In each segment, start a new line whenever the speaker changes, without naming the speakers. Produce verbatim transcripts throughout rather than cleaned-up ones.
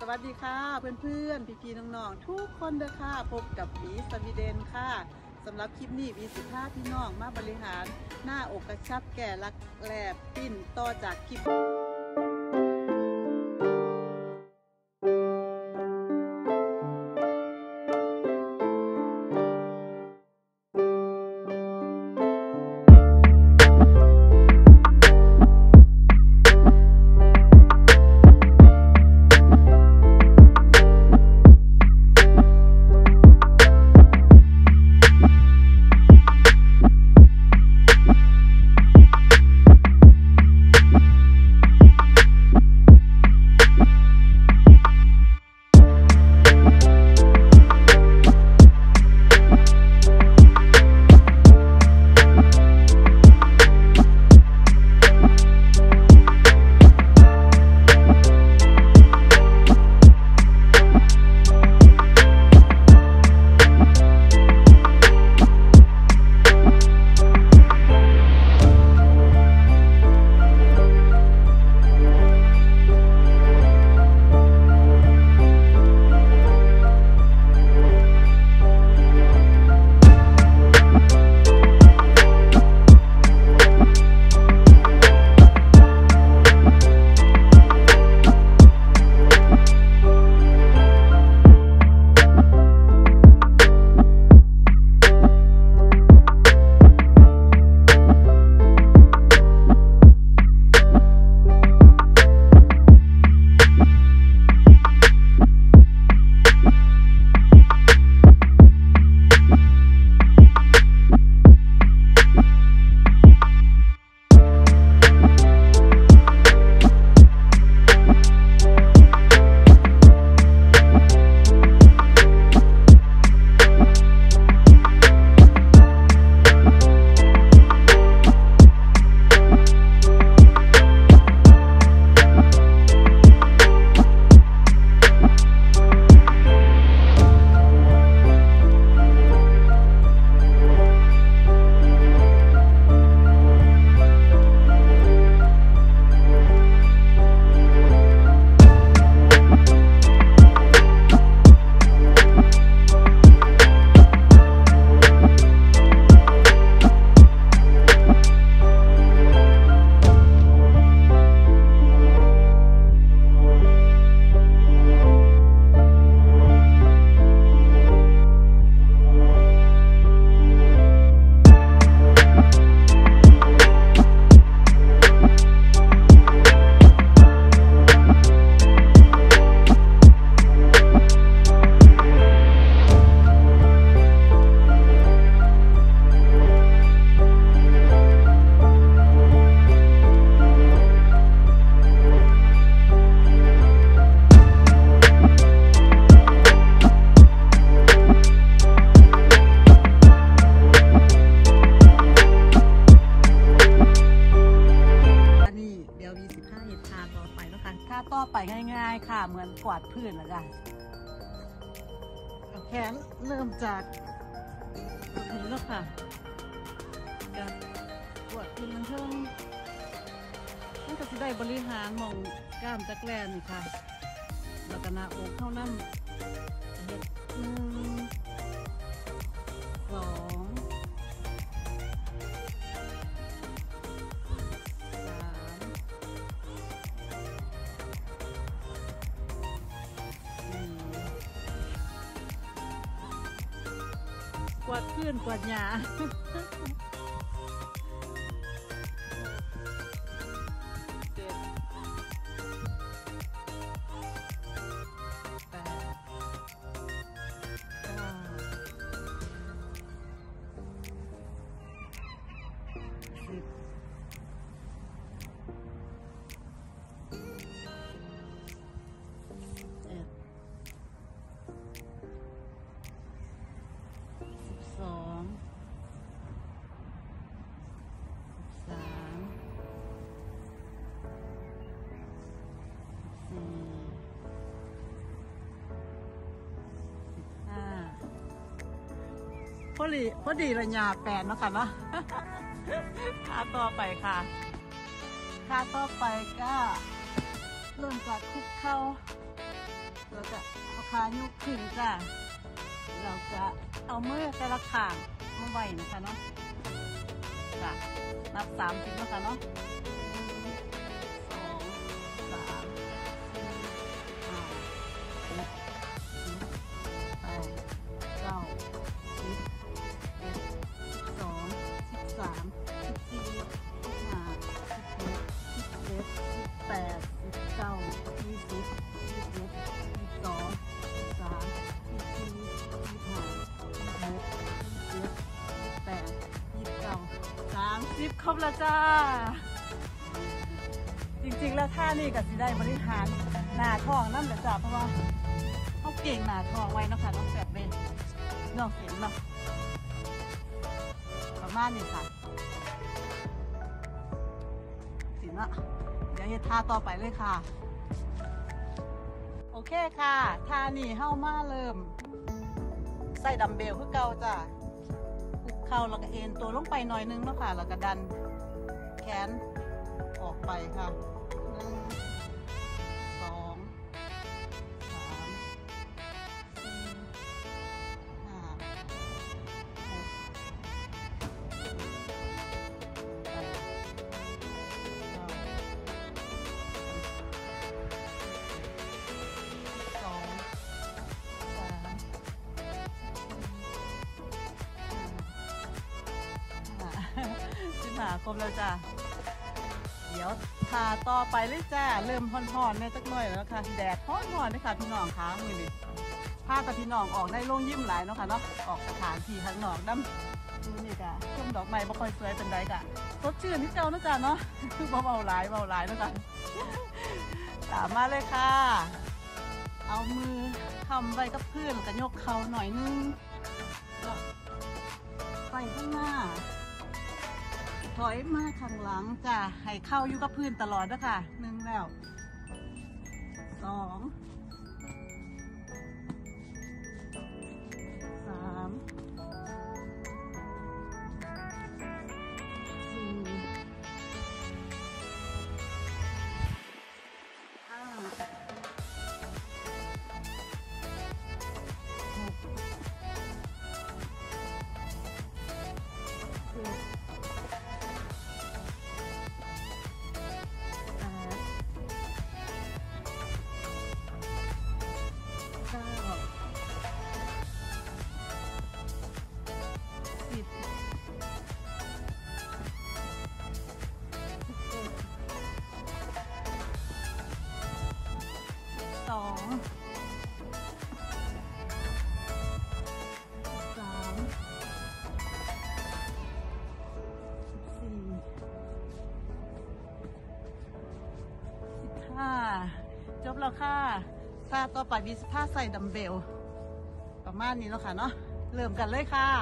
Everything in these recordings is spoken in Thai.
วัสดีค่ะเพื่อนๆพี่ๆน้องๆทุกคนเด้อค่ะพบกับบีสวีเดนค่ะสำหรับคลิปนี้บีสิพาพี่น้องมาบริหารหน้าอกกระชับแก่รักแหลบปิ้นต่อจากคลิปต่อไปง่ายๆค่ะเหมือนกวาดพื้นแล้วกันแขนเริ่มจากนี้แล้วค่ะจะกวาดพื้นมันเพิ่มมันก็จะได้บริหารมองกล้ามจักแลนนี่ค่ะแล้วก็หน้าอกเข้านั่นเด็ดหนึ่งสองกวาดพื้นกวาดหญ้าเจ็ดแปดเก้าสิบเอ็ดสองสามสี่สิบห้าพอดีพอดีระยะแปดเนาะค่ะเนาะ ค่าต่อไปค่ะค่าต่อไปก็เริ่มจากคุกเข่าแล้วก็เอาขายุกขึ้นจ้ะเราจะเอามือแต่ละข้างมาไว้นะคะเนาะจ้ะนับสามสิบนะคะเนาะสองสามสี่ห้าหกเจ็ดแปดเก้าสิบเอ็ดสิบสองสิบสามสิบสี่สิบห้าสิบหกสิบเจ็ดสิบแปดสิบเก้ายี่สิบยี่สิบเอ็ดยี่สิบสองยี่สิบสามยี่สิบสี่ยี่สิบห้ายี่สิบหกยี่สิบเจ็ดยี่สิบแปดยี่สิบเก้าสามสิบครบแล้วจ้าจริงๆแล้วท่านี่ก็สิได้บริหารหน้าท้องนั่นแหละจ้าเพราะว่าเขาเก่งหน้าท้องไว้นะคะน้องแฝดเบนน้องเห็นเนาะประมาณนี้ค่ะสินะเดี๋ยวเฮ็ดท่าต่อไปเลยค่ะโอเคค่ะท่านี่เข้ามาเริ่มใส่ดัมเบลคือเก่าจ้ะคุกเข่าแล้วก็เอ็นตัวลงไปหน่อยนึงเนาะค่ะแล้วก็ดันแขนออกไปค่ะหนึ่งสองสามสี่ห้าหกเจ็ดแปดเก้าสองสามสิบห้าครบแล้วจ้ะเดี๋ยวทาต่อไปเลยจ้าเริ่มห่อนๆเนี่ยจักหน่อยแล้วค่ะแดดห่อนๆเลยค่ะพี่น้องค้างมือนี่พาแต่พี่น้องออกได้โล่งยิ้มหลายเนาะค่ะเนาะออกสถานที่ข้างนอกน้ำดูนี่จ้ะช่วงดอกไม้บ่ค่อยสวยเป็นไรกะสดชื่นที่เจ้าเนาะจ้ะเนาะเบาเบาหลายเบาหลายเนาะจ้ะตามมาเลยค่ะเอามือทำไว้กับพื้นแล้วก็ยกเข่าหน่อยนึงไปข้างหน้าถอยมาข้างหลังจ้ะให้เข้าอยู่กับพื้นตลอดนะคะหนึ่งแล้วสองสามสี่ห้าหกเจ็ดสองสามสี่สิบห้าจบแล้วค่ะท่าต่อไปมีท่าใส่ดัมเบลประมาณนี้แล้วค่ะเนาะเริ่มกันเลยค่ะ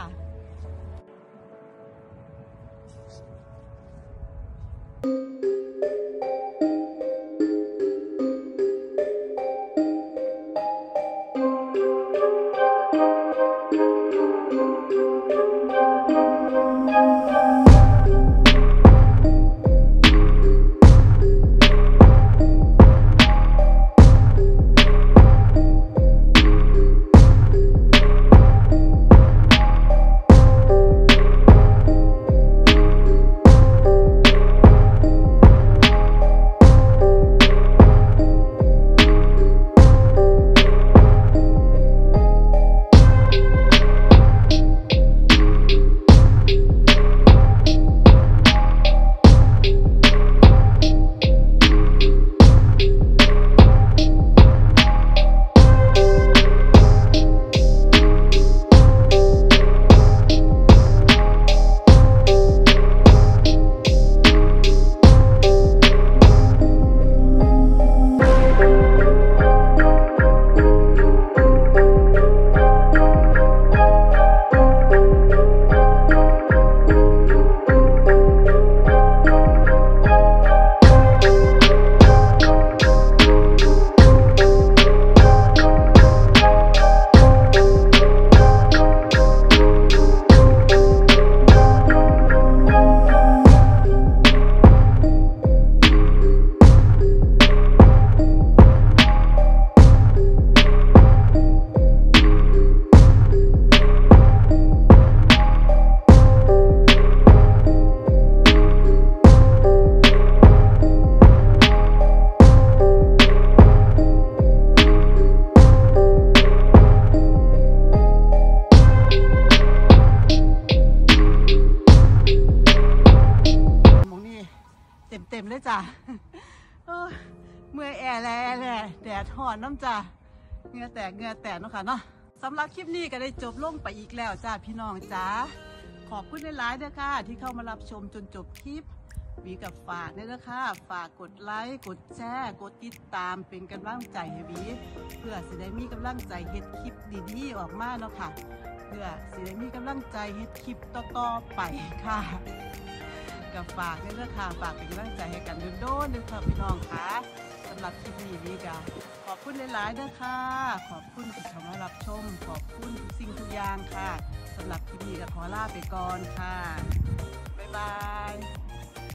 จ้ะโอ้ยเมื่อยแอแลแหละแดดร้อนน้ำจ้ะเหงื่อแตกเหงื่อแตกเนาะค่ะเนาะสำหรับคลิปนี้ก็ได้จบลงไปอีกแล้วจ้าพี่น้องจ้าขอบคุณหลายๆเด้อค่ะที่เข้ามารับชมจนจบคลิปวีกับฝากเนี่ยนะคะฝากกดไลค์กดแชร์กดติดตามเป็นกำลังใจให้วีเพื่อสิได้มีกำลังใจเฮ็ดคลิปดีๆออกมาเนาะค่ะเพื่อสิได้มีกำลังใจเฮ็ดคลิปต่อๆไปค่ะกับฝากเนี่ยนะคะฝากเป็นกำลังใจให้กันโดนๆเลยค่ะพี่น้องค่ะสำหรับคลิปนี้วีก็ขอบคุณหลายๆเด้อค่ะขอบคุณที่เข้ามารับชมขอบคุณทุกสิ่งทุกอย่างค่ะสำหรับคลิปนี้ก็ขอลาไปก่อนค่ะบ๊ายบาย